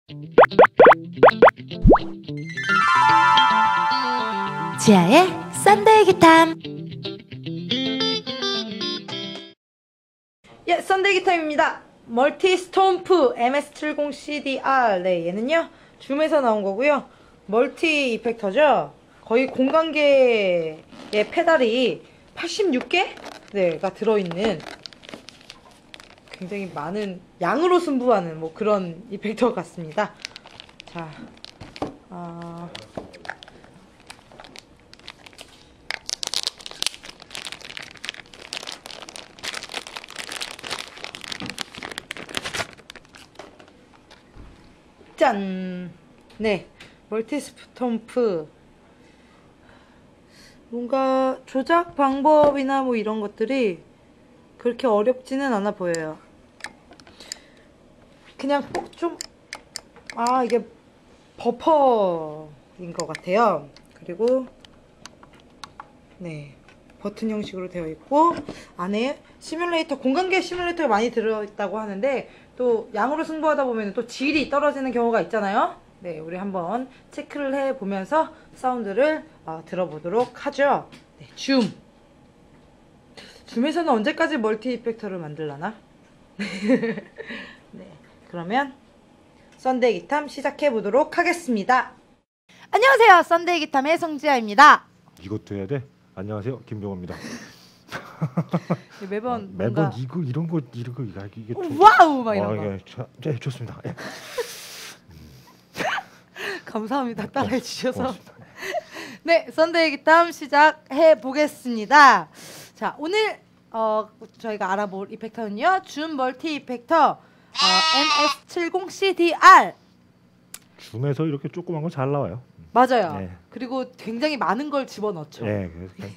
지아의 썬데이 기탐. 예, 썬데이 기탐입니다. 멀티 스톰프 MS70CDR. 네, 얘는요 줌에서 나온 거고요. 멀티 이펙터죠. 거의 공간계의 페달이 86개? 네가 들어있는 굉장히 많은 양으로 승부하는 뭐 그런 이펙터 같습니다. 자, 짠! 네, 멀티 스톰프. 뭔가 조작 방법이나 뭐 이런 것들이 그렇게 어렵지는 않아 보여요. 그냥 꼭 좀, 이게 버퍼인 것 같아요. 그리고, 네, 버튼 형식으로 되어 있고, 안에 시뮬레이터, 공간계 시뮬레이터가 많이 들어있다고 하는데, 또 양으로 승부하다 보면 또 질이 떨어지는 경우가 있잖아요. 네, 우리 한번 체크를 해보면서 사운드를 들어보도록 하죠. 네, 줌에서는 언제까지 멀티 이펙터를 만들라나? 네, 그러면 썬데이 기탐 시작해보도록 하겠습니다. 안녕하세요, 썬데이 기탐의 성지아입니다. 이것도 해야 돼? 안녕하세요, 김병호입니다. 매번 매번 이런 거 이게 와우 막 이런 거. 예, 네, 좋습니다. 예. 감사합니다. 따라해 주셔서. 네, 썬데이 기탐 시작해 보겠습니다. 자, 오늘 저희가 알아볼 이펙터는요, 줌 멀티 이펙터 MS70CDR. 줌에서 이렇게 조그만 거 잘 나와요. 맞아요. 네. 그리고 굉장히 많은 걸 집어넣죠. 네,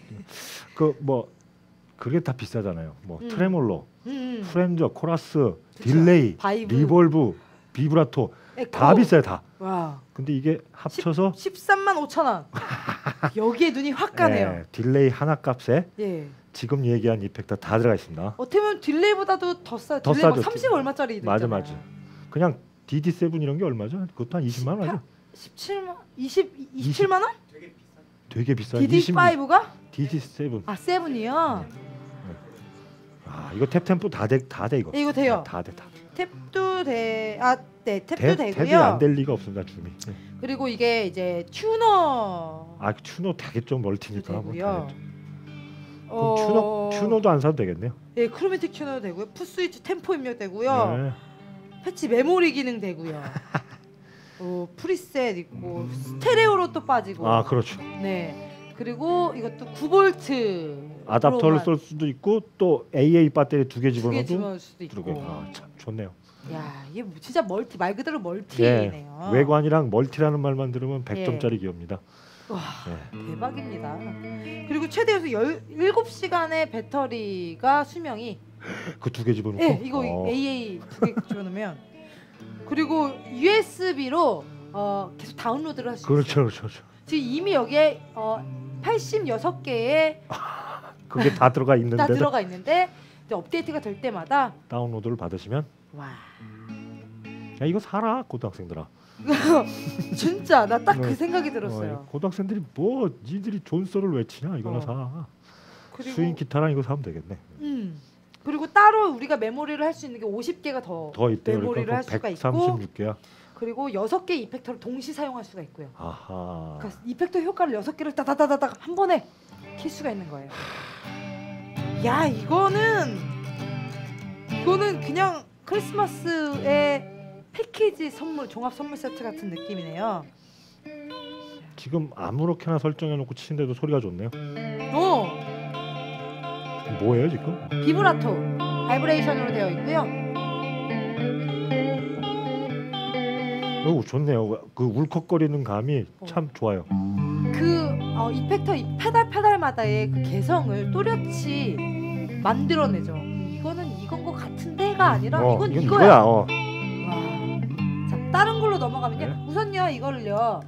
그게 다 비싸잖아요. 뭐 트레몰로, 프렌저, 코러스, 그쵸. 딜레이, 바이브. 리볼브, 비브라토 에코. 다 비싸요, 다. 와. 근데 이게 합쳐서 135,000원. 여기에 눈이 확 가네요. 네, 딜레이 하나 값에 예. 지금 얘기한 이펙터 다 들어가 있습니다. 어떻게 보면 딜레이보다도 더 싸요. 더 딜레이 싸죠. 30 얼마짜리도 있잖아요. 맞아. 그냥 DD7 이런 게 얼마죠? 그것도 한 20만 원 하죠. 27만 원? 되게 비싸. DD5가? DD7. 7이요? 이거 탭템포 다 돼 이거. 이거 돼요. 다 돼. 탭도 돼. 네, 탭도 되고요. 탭이 안 될 리가 없습니다, 줌이. 네. 그리고 이게 이제 튜너. 튜너 되겠죠, 멀티니까. 되고요. 그럼 튜너도 안 사도 되겠네요. 예, 크로매틱 튜너도 되고요. 풋스위치 템포 입력되고요. 네. 패치 메모리 기능 되고요. 프리셋 있고 스테레오로 또 빠지고. 그렇죠. 네. 그리고 이것도 9V 아답터를 쓸 수도 있고 또 AA 배터리 2개 집어넣을 집어넣어도 수도 있고. 참 좋네요. 야, 이게 진짜 멀티, 말 그대로 멀티네요. 외관이랑 멀티라는 말만 들으면 100점짜리 기업입니다. 와, 대박입니다. 그리고 최대 17시간의 배터리가 수명이. 그 2개 집어넣고? 네, 이거 AA 2개 집어넣으면. 그리고 USB로 계속 다운로드를 할 수 있어요. 그렇죠. 지금 이미 여기에 86개의 그게 다 들어가 있는데 이제 업데이트가 될 때마다 다운로드를 받으시면 와. 야, 이거 사라, 고등학생들아. 진짜 나 딱 그 생각이 들었어요. 고등학생들이 뭐 니들이 존소를 외치냐, 이거나 사. 그리고 스윙 기타랑 이거 사면 되겠네. 그리고 따로 우리가 메모리를 할 수 있는 게 50개가 더 있대요. 메모리를 그러니까 할 수가 있고 136개야. 그리고 6개 이펙터를 동시 사용할 수가 있고요. 아하. 그러니까 이펙터 효과를 6개를 따다다다다 한 번에 킬 수가 있는 거예요. 야, 이거는 그냥 크리스마스의 패키지 선물, 종합 선물 세트 같은 느낌이네요. 지금 아무렇게나 설정해놓고 치는데도 소리가 좋네요. 뭐예요 지금? 비브라토, 바이브레이션으로 되어 있고요. 좋네요. 그 울컥거리는 감이 참 좋아요. 그 이펙터 이 페달마다의 그 개성을 또렷이 만들어내죠. 이거는 이건 것 같은데가 아니라 이건 이거야. 와. 자, 다른 걸로 넘어가면요. 네? 우선요 이거를요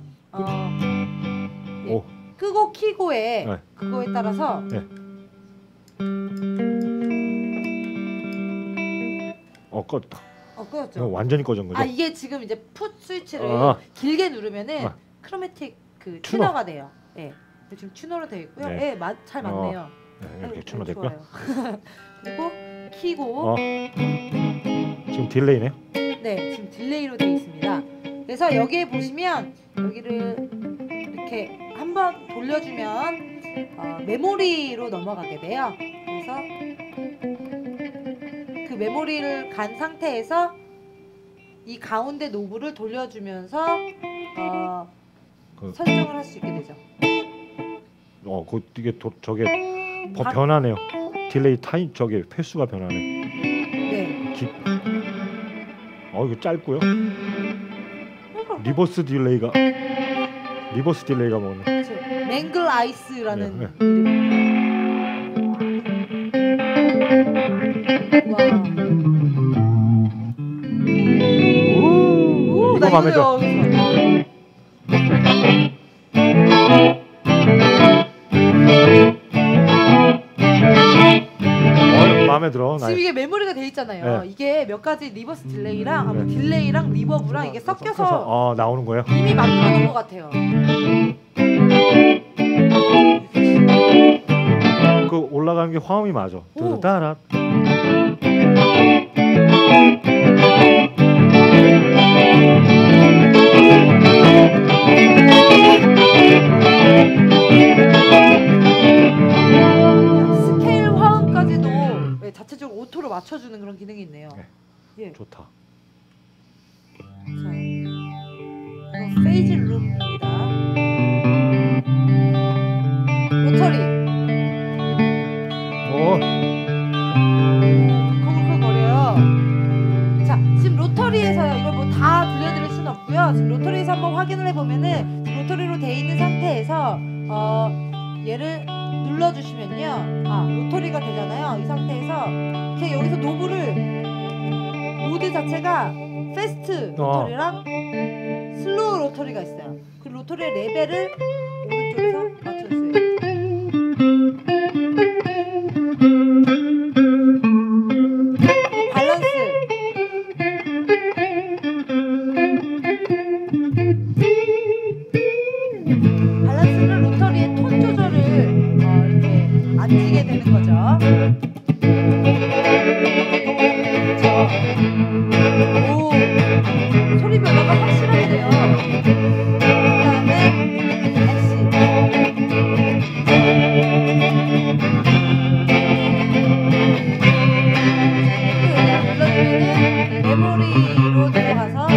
끄고 키고에 그거에 따라서 껐다. 꺼졌죠. 완전히 꺼진 거죠? 이게 지금 이제 풋 스위치를 길게 누르면은 크로매틱 그 튜너가 돼요. 예. 지금 튜너로 되어 있고요. 네. 예, 잘 맞네요. 이렇게 튜너 됐고요. 그리고 키고 지금 딜레이네요? 네, 지금 딜레이로 되어 있습니다. 그래서 여기에 보시면 여기를 이렇게 한번 돌려주면 메모리로 넘어가게 돼요. 그래서 그 메모리를 간 상태에서 이 가운데 노브를 돌려주면서 설정을 할 수 있게 되죠. 이게 저게 변하네요. 딜레이 타임 저게 횟수가 변하네. 네. 이거 짧고요. 리버스 딜레이가 뭐네? 맹글 아이스라는 네. 이름. 이거 마음에 들어. 마음에 들어. 지금 이게 메모리가 돼 있잖아요. 네. 이게 몇 가지 리버스 딜레이랑 딜레이랑 리버브랑 이게 섞여서 나오는 거예요? 이미 만들어 놓은 것 같아요. 그 올라가는 게 화음이 맞아. 따라. 스케일 화음까지도 자체적으로 오토로 맞춰주는 그런 기능이 있네요. 네. 예. 좋다. 자, 이거 페이지 룸입니다. 로터리. 쿵쿵거려요. 자, 지금 로터리에서 이걸 뭐 다 들려드릴 수는 없고요. 지금 로터리에서 한번 확인을 해보면은 지금 로터리로 돼 있는 상태에서 얘를 눌러주시면요. 로터리가 되잖아요. 이 상태에서 그냥 여기서 노브를 모드 자체가 패스트 로터리랑 슬로우 로터리가 있어요. 그 로터리의 레벨을 오른쪽에서 맞춰주세요. 밸런스. 밸런스는 로터리의 톤 조절을 이렇게 앉히게 되는 거죠. 소리 변화가 확실하게 돼요. 그다음에 눌러주면은 메모리로 들어가서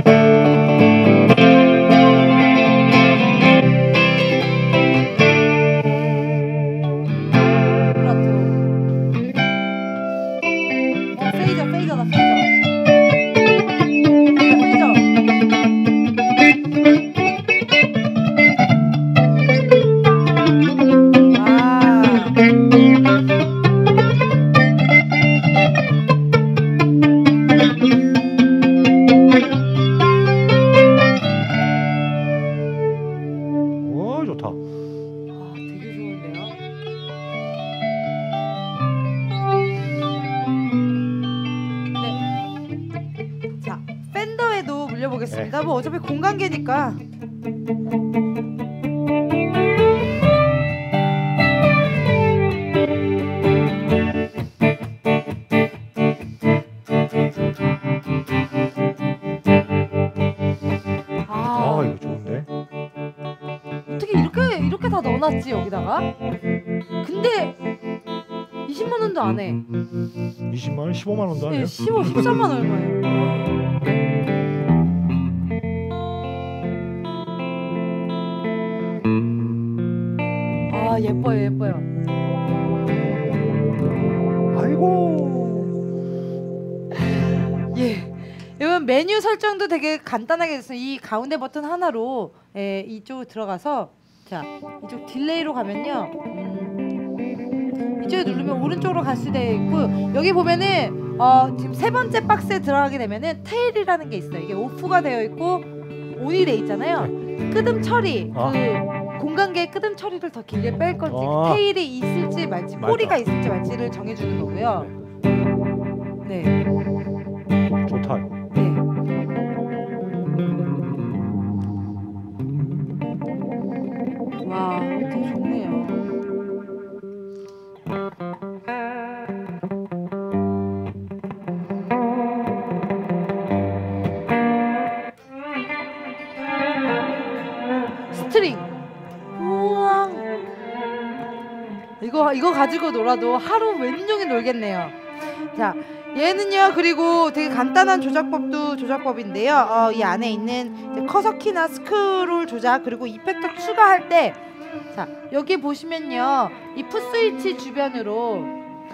좋다. 되게 좋은데요? 네. 자, 팬더에도 물려보겠습니다. 뭐 어차피 공간계니까. 이거 좋은데? 어떻게 이렇게 다 넣어놨지 여기다가? 근데 20만 원도 안 해. 20만 원, 15만 원도 안 해요? 13만 얼마예요? 예뻐요. 아이고. 예. 여러분 메뉴 설정도 되게 간단하게 됐어요. 이 가운데 버튼 하나로 이쪽으로 들어가서 자 이쪽 딜레이로 가면요. 이쪽에 누르면 오른쪽으로 갈 수 되어 있고 여기 보면은 지금 세 번째 박스에 들어가게 되면은 테일이라는 게 있어요. 이게 오프가 되어 있고 온이 돼 있잖아요. 끄듬 처리 그 공간계의 끄듬 처리를 더 길게 뺄 건지 테일이 있을지 말지 꼬리가 있을지 말지를 정해주는 거고요. 네. 좋다. 좋다 이거. 네. 와, 되게 좋네요. 스트링. 우와. 이거 가지고 놀아도 하루 웬종일 놀겠네요. 자, 얘는요. 그리고 되게 간단한 조작법인데요. 이 안에 있는 이제 커서키나 스크롤 조작 그리고 이펙터 추가할 때, 자 여기 보시면요, 이 풋스위치 주변으로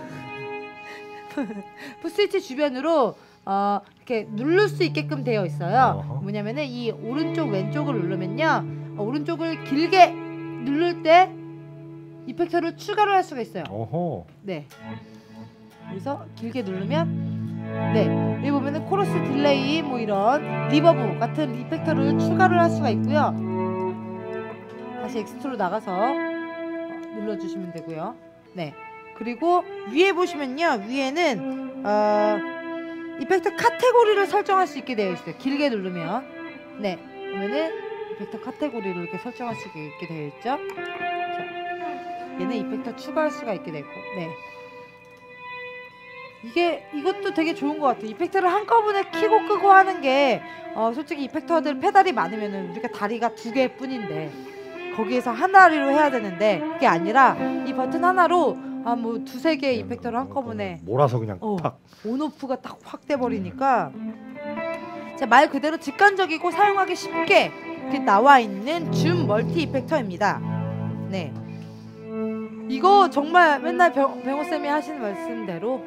이렇게 누를 수 있게끔 되어 있어요. 뭐냐면은 이 오른쪽 왼쪽을 누르면요, 오른쪽을 길게 누를 때 이펙터를 추가를 할 수가 있어요. 어허. 네. 그래서 길게 누르면, 네, 여기 보면은 코러스 딜레이 뭐 이런 리버브 같은 이펙터를 추가를 할 수가 있고요. 다시 엑스트로 나가서 눌러주시면 되고요. 네. 그리고 위에 보시면요, 위에는 이펙터 카테고리를 설정할 수 있게 되어 있어요. 길게 누르면, 네, 보면은 이펙터 카테고리를 이렇게 설정할 수 있게 되어 있죠. 자, 얘는 이펙터 추가할 수가 있게 되고, 네. 이것도 되게 좋은 것 같아요. 이펙터를 한꺼번에 키고 끄고 하는 게, 솔직히 이펙터들 페달이 많으면은 우리가 다리가 2개 뿐인데 거기에서 한 다리로 해야 되는데, 그게 아니라 이 버튼 하나로 뭐 2-3개의 이펙터를 한꺼번에 몰아서 그냥 탁 온오프가 딱 확 돼버리니까, 말 그대로 직관적이고 사용하기 쉽게 이렇게 나와 있는 줌 멀티 이펙터입니다. 네, 이거 정말 맨날 병호쌤이 하시는 말씀대로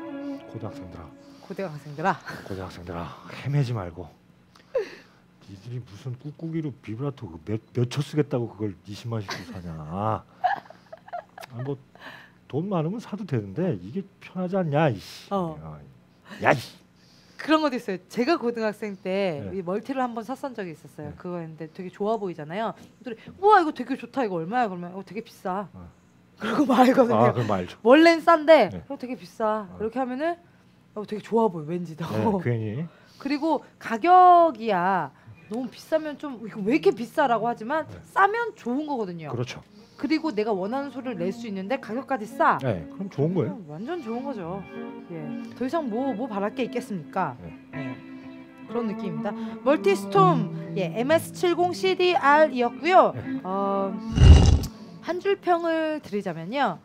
고등학생들아 헤매지 말고, 니들이 무슨 꾹꾹이로 비브라토 몇 초 쓰겠다고 그걸 20만씩 주고 사냐. 뭐 돈 많으면 사도 되는데 이게 편하지 않냐 이씨. 야 이씨. 그런 것도 있어요. 제가 고등학생 때 네. 이 멀티를 한번 샀던 적이 있었어요. 네. 그거였는데 되게 좋아 보이잖아요. 우와 이거 되게 좋다, 이거 얼마야? 그러면 되게 비싸. 그러고 말거든요. 그럼 말죠. 원래는 싼데 네. 이거 되게 비싸. 이렇게 하면은 되게 좋아 보여, 왠지 더. 네, 괜히. 그리고 가격이야 너무 비싸면 좀 이거 왜 이렇게 비싸라고 하지만, 네. 싸면 좋은 거거든요. 그렇죠. 그리고 내가 원하는 소리를 낼 수 있는데 가격까지 싸. 네, 그럼 좋은 거예요. 완전 좋은 거죠. 예, 더 이상 뭐 바랄 게 있겠습니까? 네. 예, 그런 느낌입니다. 멀티스톰, MS70CDR이었고요. 네. 한 줄 평을 드리자면요,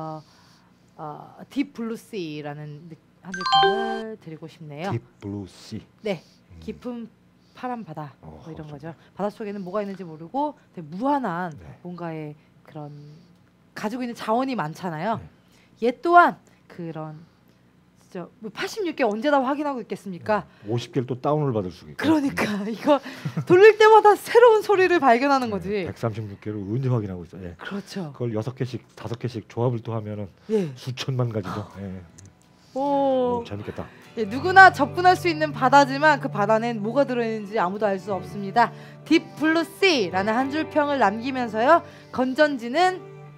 딥블루시라는 한 줄 평을 드리고 싶네요. 딥블루시. 네, 깊은 파란 바다, 뭐 이런 거죠. 바닷속에는 뭐가 있는지 모르고 되게 무한한 뭔가의 그런 가지고 있는 자원이 많잖아요. 얘 또한 그런, 진짜 86개 언제 다 확인하고 있겠습니까? 50개를 또 다운을 받을 수 있고. 그러니까 이거 돌릴 때마다 새로운 소리를 발견하는 거지. 136개를 언제 확인하고 있어. 예. 그렇죠. 그걸 6개씩 5개씩 조합을 또 하면은 수천만 가지도. 예. 오, 재밌겠다. 예, 누구나 접근할 수 있는 바다지만 그 바다는 뭐가 들어있는지 아무도 알 수 없습니다. 딥블루시라는 한 줄 평을 남기면서요, 건전지는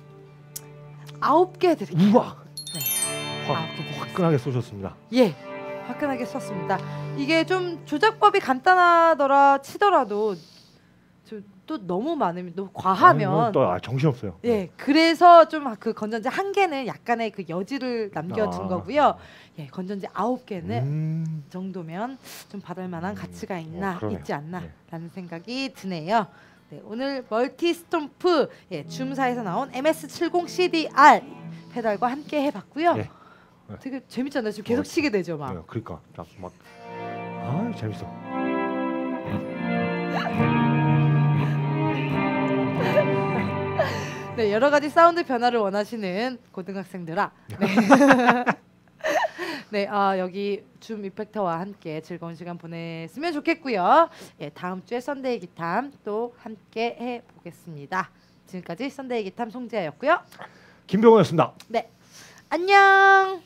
9개 드릴게요. 우와. 네, 9개 드릴게요. 화끈하게 쏘셨습니다. 예, 화끈하게 썼습니다. 이게 좀 조작법이 간단하더라 치더라도 또 너무 많으면, 너무 과하면 또 정신 없어요. 예, 그래서 좀 그 건전지 1개는 약간의 그 여지를 남겨둔 거고요. 예, 건전지 9개는 정도면 좀 받을 만한 가치가 있지 않나라는 생각이 드네요. 네, 오늘 멀티스톰프 줌사에서 나온 MS70CDR 페달과 함께 해봤고요. 예. 되게 재밌잖아요. 지금 계속 치게 되죠, 막. 네, 그러니까 막 재밌어. 네, 여러 가지 사운드 변화를 원하시는 고등학생들아. 네. 네, 여기 줌 이펙터와 함께 즐거운 시간 보냈으면 좋겠고요. 예, 다음 주에 썬데이 기탐 또 함께 해보겠습니다. 지금까지 썬데이 기탐 송지아였고요. 김병호였습니다. 네, 안녕.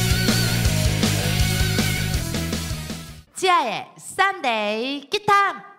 지아의 썬데이 기탐.